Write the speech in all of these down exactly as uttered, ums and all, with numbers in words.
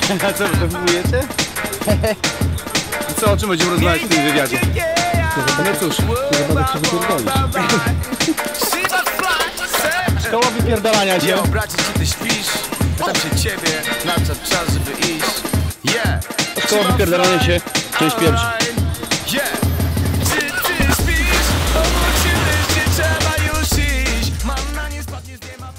A co, wy to próbujecie? Co, o czym będziemy rozmawiać w tym wywiadzie? No cóż, chyba się wypierdolić. Szkoła wypierdalania cię. Bracie, czy ty śpisz? Pytam się ciebie, nadszedł czas, żeby iść. Yeah. Szkoła wypierdalania się, część pierwsza. Yeah. Czy ty śpisz? Obudź się wreszcie, trzeba już iść. Mam na nie spadnie z nieba.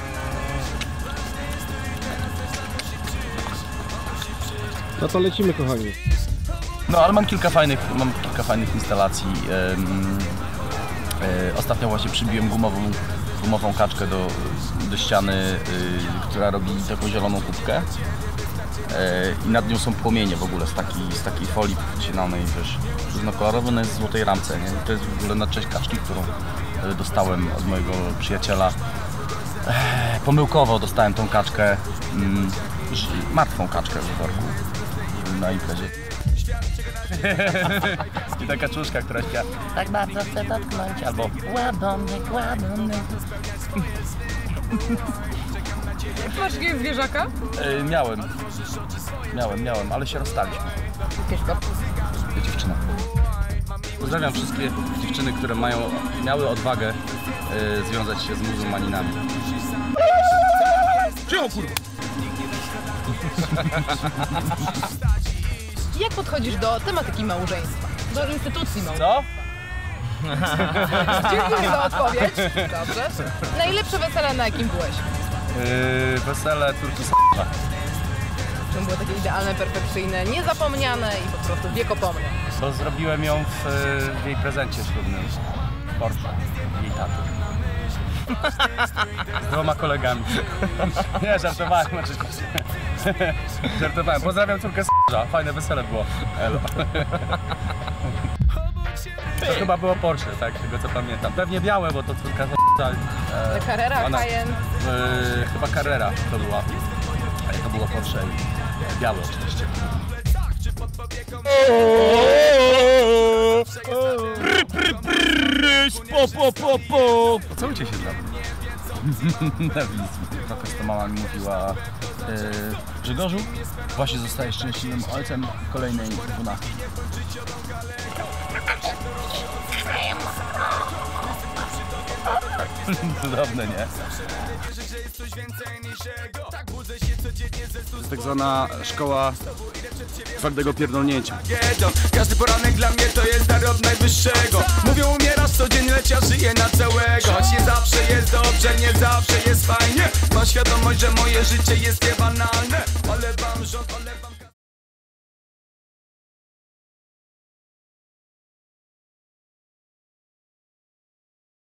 No to lecimy, kochani. No ale mam kilka fajnych, mam kilka fajnych instalacji. Um, e, ostatnio właśnie przybiłem gumową, gumową kaczkę do, do ściany, y, która robi taką zieloną kubkę. E, I nad nią są płomienie w ogóle z takiej, z takiej folii wycinanej, wiesz, różnokolorowej, no jest w złotej ramce, nie? To jest w ogóle na cześć kaczki, którą dostałem od mojego przyjaciela. E, pomyłkowo dostałem tą kaczkę, mm, martwą kaczkę w worku na imprezie. I taka czuszka, która śpiewa tak bardzo chcę dotknąć, albo ładonek, ładonek. Masz jakiegoś zwierzaka? E, miałem, miałem, miałem, ale się rozstaliśmy. Dziewczyna. Pozdrawiam wszystkie dziewczyny, które mają, miały odwagę e, związać się z muzułmaninami. Cicho, kurwa! Jak podchodzisz do tematyki małżeństwa? Do instytucji małżeństwa? Co? Dziękuję za odpowiedź. Dobrze. Najlepsze wesele, na jakim byłeś? Yy, wesele córki s***a. To było takie idealne, perfekcyjne, niezapomniane i po prostu wiekopomne. Bo zrobiłem ją w, w jej prezencie ślubnym. W Porsche. Jej taty. Z dwoma kolegami. Nie, żartowałem oczywiście. Żartowałem. Pozdrawiam córkę s***a. Fajne wesele było. Elo. To chyba było Porsche, tak, tego co pamiętam. Pewnie białe, bo to córka s***a. E, Carrera, ona, Cayenne. e, chyba Carrera to była. Ale to było Porsche i białe oczywiście. Po, po, po, po. Pocałujcie się dla mnie. Na wizji. Trochę to mama mi mówiła, e, Grzegorzu, właśnie zostajesz szczęśliwym ojcem kolejnej dwunastki. Cudowne, nie? To jest tak zwana szkoła twardego pierdolnięcia. Każdy poranek dla mnie to jest dar od najwyższego. Mówią, umierasz codziennie, lecz ja żyję na całego. Choć nie zawsze jest dobrze, nie zawsze jest fajnie. Mam świadomość, że moje życie jest niebanalne, ale